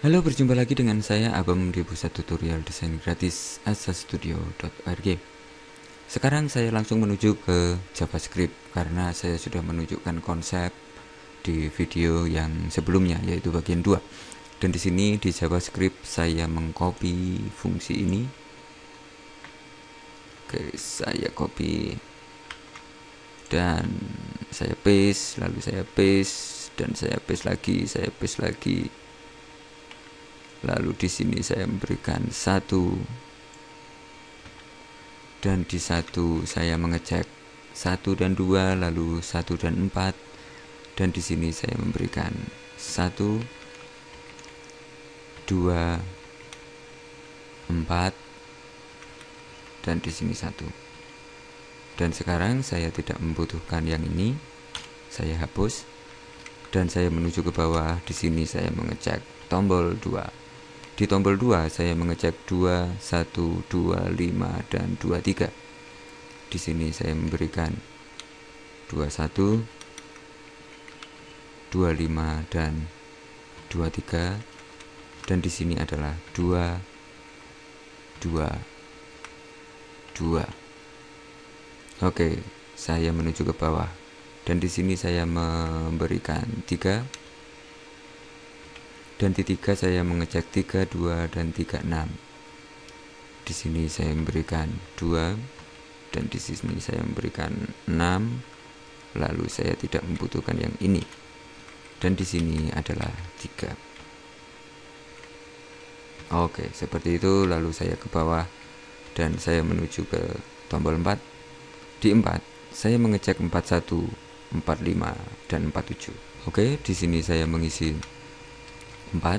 Halo, berjumpa lagi dengan saya Abam di pusat tutorial desain gratis asastudio.org. Sekarang saya langsung menuju ke JavaScript karena saya sudah menunjukkan konsep di video yang sebelumnya, yaitu bagian 2. Dan di sini di JavaScript saya mengcopy fungsi ini. Oke, saya copy dan saya paste, lalu saya paste dan saya paste lagi. Lalu di sini saya memberikan 1 dan di 1 saya mengecek 1 dan 2, lalu 1 dan 4, dan di sini saya memberikan 1 2 4 dan di sini 1. Dan sekarang saya tidak membutuhkan yang ini, saya hapus dan saya menuju ke bawah. Di sini saya mengecek tombol 2. Di tombol 2 saya mengecek 2, 1, 2, 5 dan 23. Di sini saya memberikan 21, 25 dan 23, dan di sini adalah 2, 2, 2. Oke, saya menuju ke bawah dan di sini saya memberikan 3. Dan di 3 saya mengecek 3, 2 dan 3, 6. Di sini saya memberikan 2 dan di sini saya memberikan 6. Lalu saya tidak membutuhkan yang ini. Dan di sini adalah 3. Oke, seperti itu. Lalu saya ke bawah dan saya menuju ke tombol 4. Di 4 saya mengecek 41, 45 dan 47. Oke, di sini saya mengisi 4,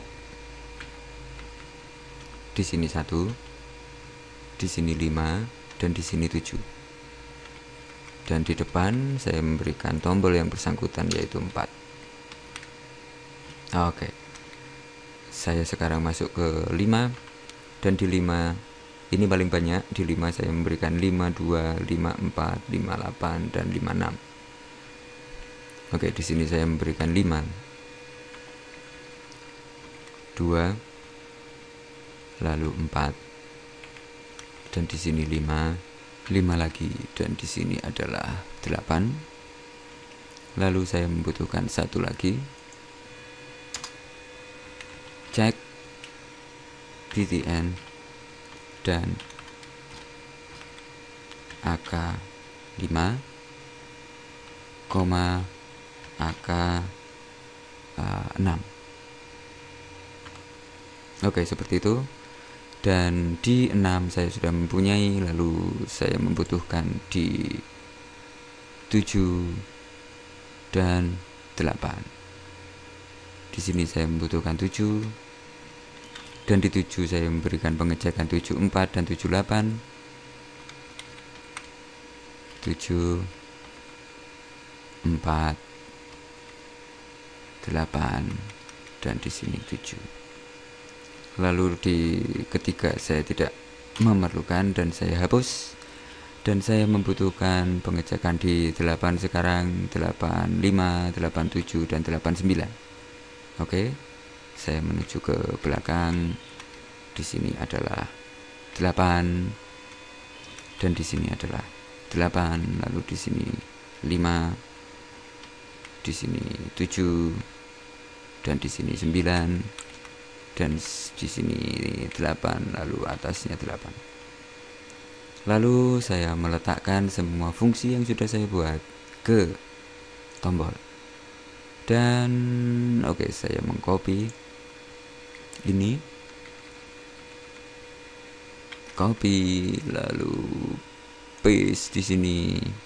di sini 1, di sini 5 dan di sini 7. Dan di depan saya memberikan tombol yang bersangkutan, yaitu 4. Oke, saya sekarang masuk ke 5 dan di 5 ini paling banyak. Di 5 saya memberikan 52, 54, 58 dan 56. Oke, di sini saya memberikan 5, 2, lalu 4, dan di sini 5, 5 lagi, dan di sini adalah 8. Lalu saya membutuhkan 1 lagi. Cek btn dan AK 5, AK 6. Oke, seperti itu. Dan di 6 saya sudah mempunyai, lalu saya membutuhkan di 7 dan 8. Di sini saya membutuhkan 7 dan di 7 saya memberikan pengecekan 74 dan 78. 7, 4, 8 dan di sini 7. Lalu di ketiga saya tidak memerlukan dan saya hapus, dan saya membutuhkan pengecekan di 8 sekarang, 85, 87 dan 89. Oke, saya menuju ke belakang. Di sini adalah 8 dan di sini adalah 8, lalu di sini 5, di sini 7 dan di sini 9 dan di sini 8, lalu atasnya 8. Lalu saya meletakkan semua fungsi yang sudah saya buat ke tombol. Dan oke, saya mengcopy ini, copy, lalu paste di sini,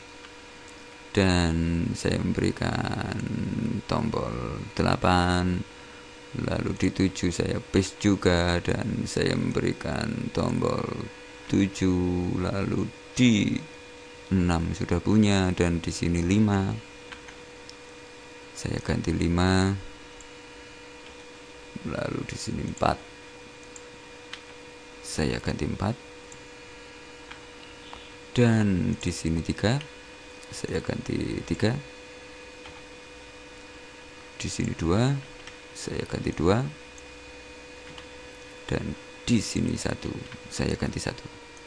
dan saya memberikan tombol 8. Lalu di 7 saya paste juga dan saya memberikan tombol 7. Lalu di 6 sudah punya dan di sini 5. Saya ganti 5. Lalu di sini 4. Saya ganti 4. Dan di sini 3. Saya ganti 3. Di sini 2. Saya ganti 2. dan di sini 1, saya ganti 1.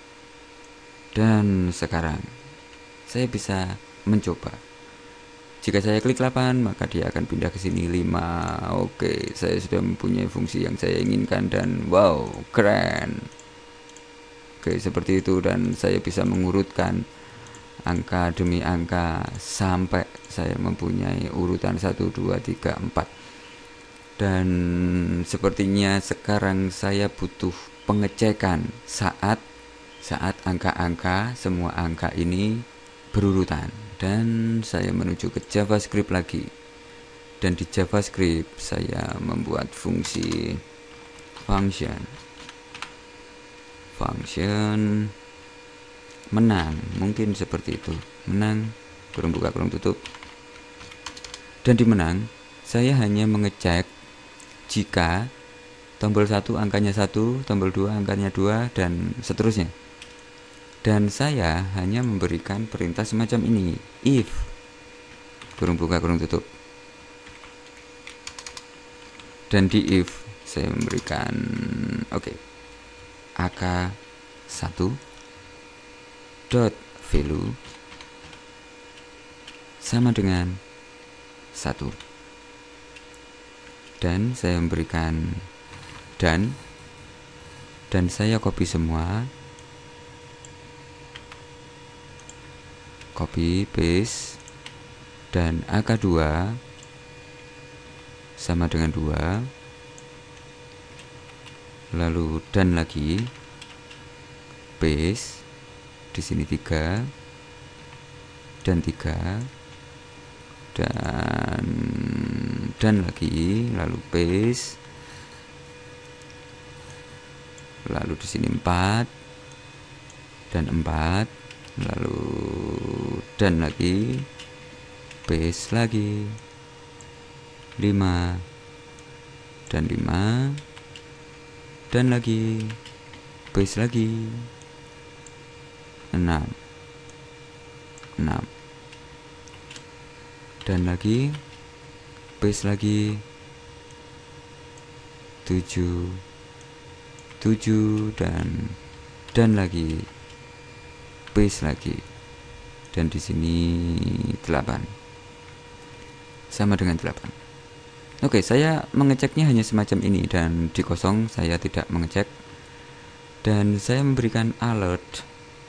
Dan sekarang saya bisa mencoba. Jika saya klik 8, maka dia akan pindah ke sini 5. Oke, saya sudah mempunyai fungsi yang saya inginkan dan wow, keren. Oke, seperti itu, dan saya bisa mengurutkan angka demi angka sampai saya mempunyai urutan 1, 2, 3, 4. Dan sepertinya sekarang saya butuh pengecekan saat angka-angka, semua angka ini berurutan. Dan saya menuju ke JavaScript lagi, dan di JavaScript saya membuat fungsi function menang, mungkin seperti itu, menang kurung buka kurung tutup. Dan di menang saya hanya mengecek jika tombol 1 angkanya 1, tombol 2 angkanya 2, dan seterusnya. Dan saya hanya memberikan perintah semacam ini, if kurung buka kurung tutup. Dan di if saya memberikan ak1 dot value sama dengan 1. Dan saya memberikan dan saya copy semua, copy paste, dan AK2 sama dengan 2, lalu dan lagi paste di sini 3 dan 3, dan lagi, lalu paste, lalu di sini 4 dan 4, lalu dan lagi paste lagi 5 dan 5, dan lagi paste lagi 6 dan lagi paste lagi 7 dan lagi paste lagi, dan di sini 8 sama dengan 8. Oke, saya mengeceknya hanya semacam ini, dan di kosong saya tidak mengecek, dan saya memberikan alert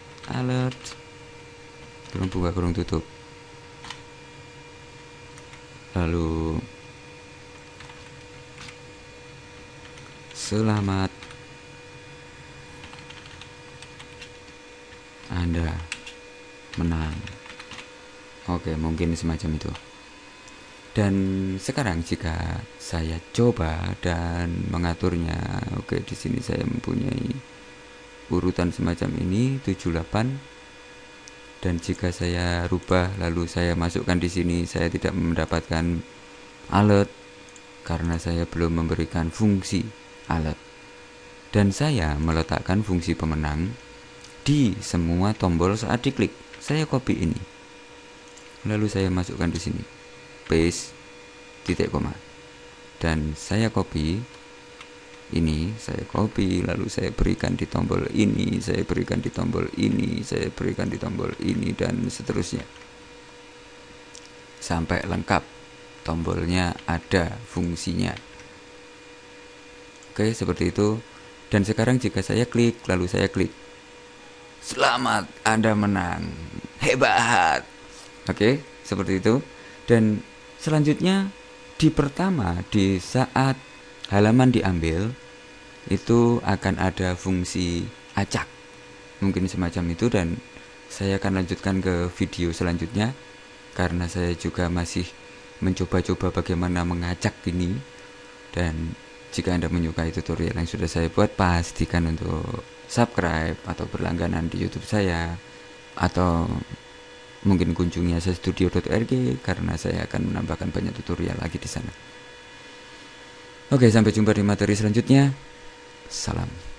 kurung buka kurung tutup, lalu selamat Anda menang. Oke, mungkin semacam itu. Dan sekarang jika saya coba dan mengaturnya, oke, di sini saya mempunyai urutan semacam ini 7, 8. Dan jika saya rubah lalu saya masukkan di sini, saya tidak mendapatkan alert karena saya belum memberikan fungsi alert. Dan saya meletakkan fungsi pemenang di semua tombol saat diklik. Saya copy ini, lalu saya masukkan di sini, paste, titik koma, dan saya copy ini, saya copy, lalu saya berikan di tombol ini, saya berikan di tombol ini, saya berikan di tombol ini, dan seterusnya sampai lengkap tombolnya ada fungsinya. Oke, seperti itu. Dan sekarang jika saya klik, lalu saya klik, selamat Anda menang, hebat. Oke, seperti itu. Dan selanjutnya di pertama, di saat halaman diambil, itu akan ada fungsi acak, mungkin semacam itu, dan saya akan lanjutkan ke video selanjutnya karena saya juga masih mencoba-coba bagaimana mengacak ini. Dan jika Anda menyukai tutorial yang sudah saya buat, pastikan untuk subscribe atau berlangganan di YouTube saya, atau mungkin kunjungi asastudio.org karena saya akan menambahkan banyak tutorial lagi di sana. Oke, sampai jumpa di materi selanjutnya. Salam.